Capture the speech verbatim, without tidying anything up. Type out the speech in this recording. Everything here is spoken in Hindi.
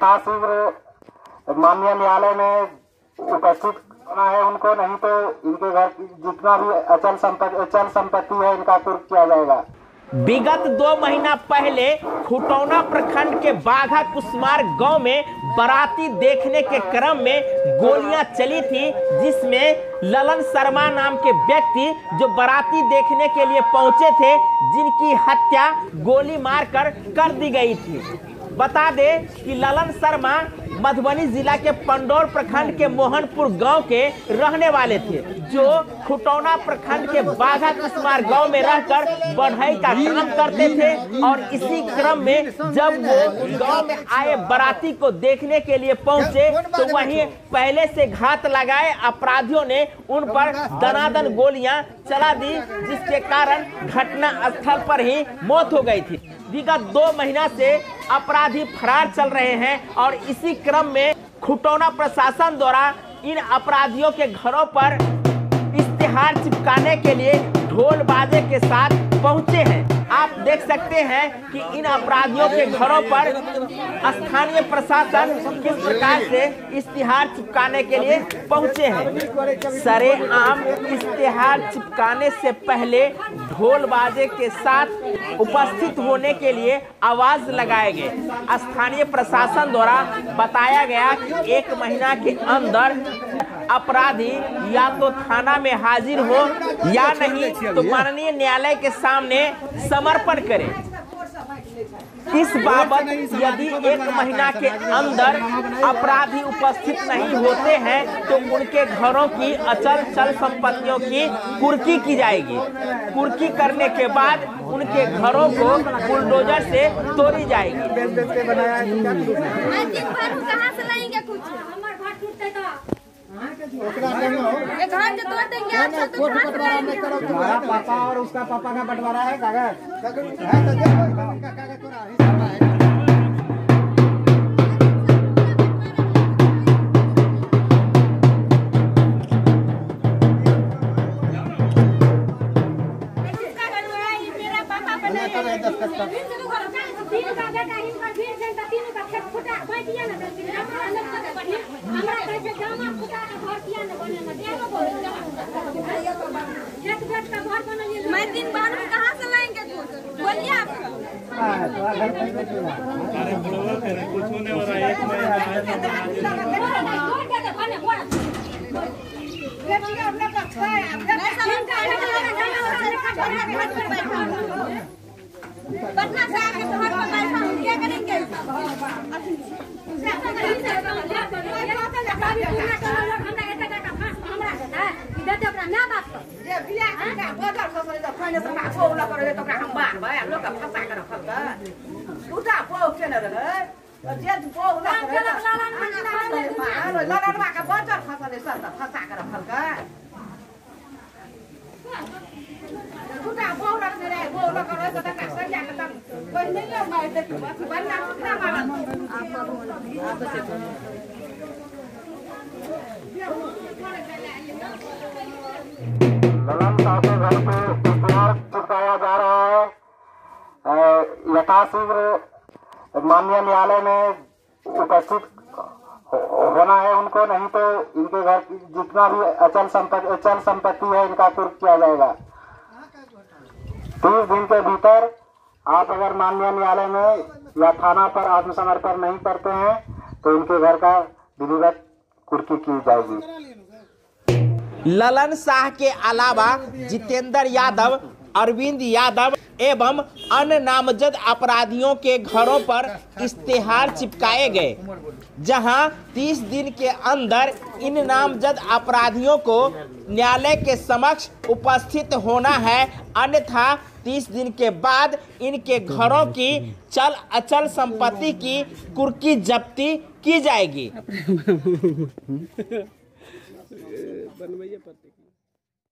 यथाशीघ्र माननीय न्यायालय में उपस्थित होना है उनको, नहीं तो इनके घर की जितना भी अचल संपत्ति अचल संपत्ति है इनका कुर्क किया जाएगा। विगत दो महीना पहले खुटौना प्रखंड के बाघा कुसमार गांव में बाराती देखने के क्रम में गोलियां चली थी, जिसमें ललन शर्मा नाम के व्यक्ति जो बाराती देखने के लिए पहुंचे थे, जिनकी हत्या गोली मारकर कर दी गई थी। बता दें कि ललन शर्मा मधुबनी जिला के पंडौर प्रखंड के मोहनपुर गांव के रहने वाले थे, जो खुटौना प्रखंड के बाघा कुसमार गांव में रहकर बढ़ई का काम करते थे। और इसी क्रम में जब वो गांव में आए बाराती को देखने के लिए पहुंचे तो वहीं पहले से घात लगाए अपराधियों ने उन पर दनादन गोलियां चला दी, जिसके कारण घटना स्थल पर ही मौत हो गई थी। विगत दो महीना से अपराधी फरार चल रहे हैं और इसी क्रम में खुटौना प्रशासन द्वारा इन अपराधियों के घरों पर इश्तिहार चिपकाने के लिए ढोल बाजे के साथ पहुंचे हैं। आप देख सकते हैं कि इन अपराधियों के घरों पर स्थानीय प्रशासन किस प्रकार से इश्तिहार चिपकाने के लिए पहुंचे हैं। सरेआम इश्तिहार चिपकाने से पहले ढोल बाजे के साथ उपस्थित होने के लिए आवाज लगाए गए। स्थानीय प्रशासन द्वारा बताया गया कि एक महीना के अंदर अपराधी या तो थाना में हाजिर हो या नहीं तो माननीय न्यायालय के सामने समर्पण करें। इस बाबत यदि एक महीना के अंदर अपराधी उपस्थित नहीं होते हैं तो उनके घरों की अचल चल संपत्तियों की कुर्की की जाएगी। कुर्की करने के बाद उनके घरों को बुलडोजर से तोड़ी जाएगी। तुम्हारा पापा और उसका पापा का बंटवारा है कागज। मैं दिन बाद में कहाँ से लाएंगे कुछ बोलिए आप। कुछ होने वाला एक पटना से आके घर पर बैठा हूँ, क्या करेंगे? ललन साहब के घर पे इश्तिहार चिपकाया जा रहा है। यथाशीघ्र माननीय न्यायालय में उपस्थित होना है उनको, नहीं तो इनके घर की जितना भी अचल संपत्ति अचल संपत्ति है इनका कुर्क किया जाएगा। तीस दिन के भीतर आप अगर माननीय न्यायालय में या थाना पर आत्मसमर्पण नहीं करते हैं तो इनके घर का विधिवत कुर्की की जाएगी। ललन शाह के अलावा जितेंद्र यादव, अरविंद यादव एवं अन्य नामजद अपराधियों के घरों पर इश्तिहार चिपकाए गए, जहां तीस दिन के अंदर इन नामजद अपराधियों को न्यायालय के समक्ष उपस्थित होना है, अन्यथा तीस दिन के बाद इनके घरों की चल अचल संपत्ति की कुर्की जब्ती की जाएगी। बनवाइए पति।